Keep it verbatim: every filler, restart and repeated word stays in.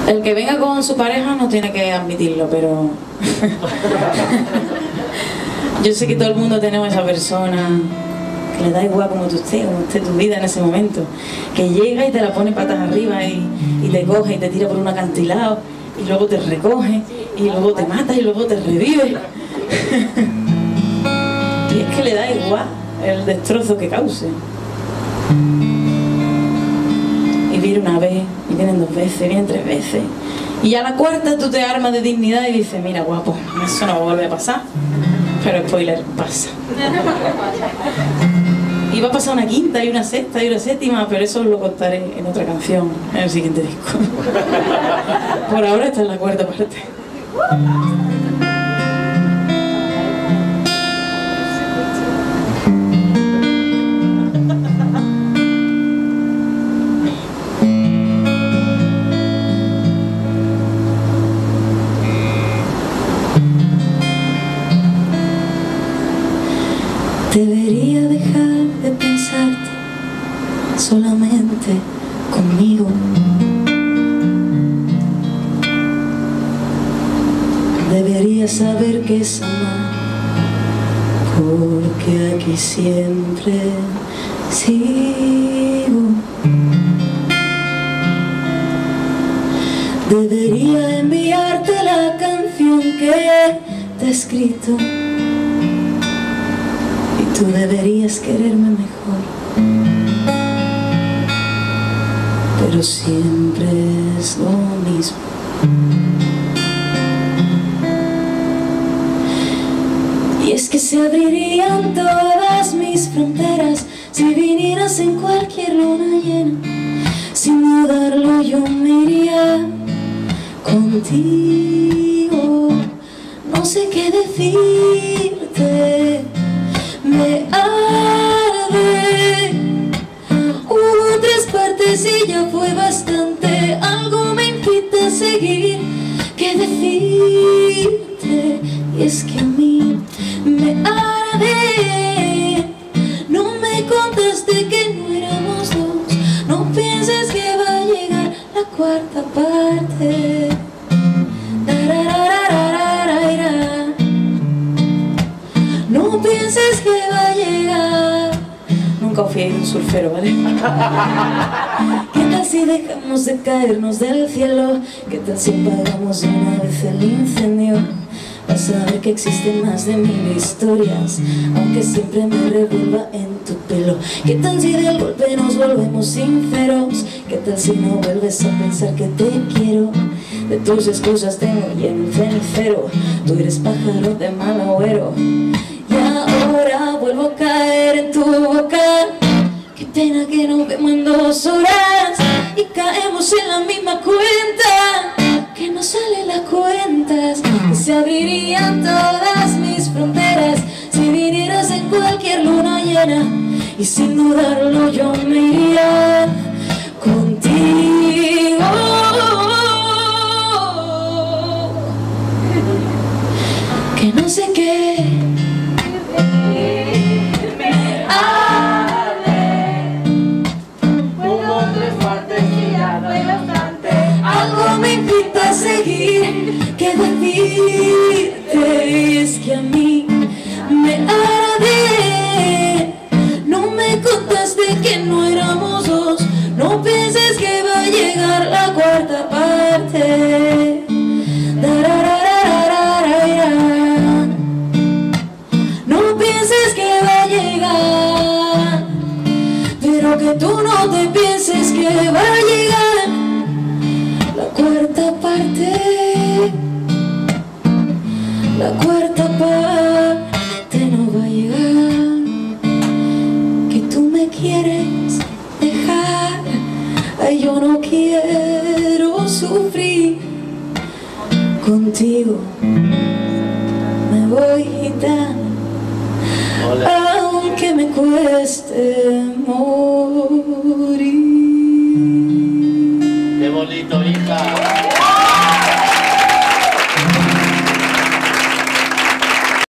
El que venga con su pareja no tiene que admitirlo, pero yo sé que todo el mundo tenemos esa persona que le da igual como tú estés, como esté tu vida en ese momento, que llega y te la pone patas arriba y, y te coge y te tira por un acantilado y luego te recoge y luego te mata y luego te revive. Y es que le da igual el destrozo que cause. Y viene una vez, y vienen dos veces, y vienen tres veces. Y a la cuarta tú te armas de dignidad y dices, mira guapo, eso no vuelve a pasar. Pero spoiler, pasa. Y va a pasar una quinta y una sexta y una séptima, pero eso os lo contaré en otra canción, en el siguiente disco. Por ahora esta es la cuarta parte. Debería dejar de pensarte solamente conmigo. Debería saber que es amar, porque aquí siempre sigo. Debería enviarte la canción que te he escrito. Tú deberías quererme mejor, pero siempre es lo mismo. Y es que se abrirían todas mis fronteras si vinieras en cualquier luna llena. Sin dudarlo yo me iría contigo. No sé qué decirte. Me arde. Hubo tres partes y ya fue bastante. Algo me invita a seguir. ¿Qué decirte? Y es que a mí me arde. No me contaste que no éramos dos. No pienses que va a llegar la cuarta parte. No pienses que va a llegar. Nunca os fiéis de un surfero, ¿vale? ¿Qué tal si dejamos de caernos del cielo? ¿Qué tal si apagamos de una vez el incendio? Vas a ver que existen más de mil historias, aunque siempre me revuelva en tu pelo. ¿Qué tal si del golpe nos volvemos sinceros? ¿Qué tal si no vuelves a pensar que te quiero? De tus excusas tengo lleno el cenicero. Tú eres pájaro de mal agüero. Ahora vuelvo a caer en tu boca. Qué pena que nos vemos en dos horas y caemos en la misma cuenta, que no salen las cuentas. Y se abrirían todas mis fronteras si vinieras en cualquier luna llena. Y sin dudarlo yo me iría contigo. Que no sé qué seguir, que decirte. Y es que a mí me arde. No me contaste que no éramos dos. No pienses que va a llegar la cuarta parte. No pienses que va a llegar, pero que tú no te pienses que va a llegar la cuarta parte. La cuarta parte no va a llegar. Que tú me quieres dejar. Ay, yo no quiero sufrir contigo. Me voy gitana, aunque me cueste morir. ¡Qué bonito, hija!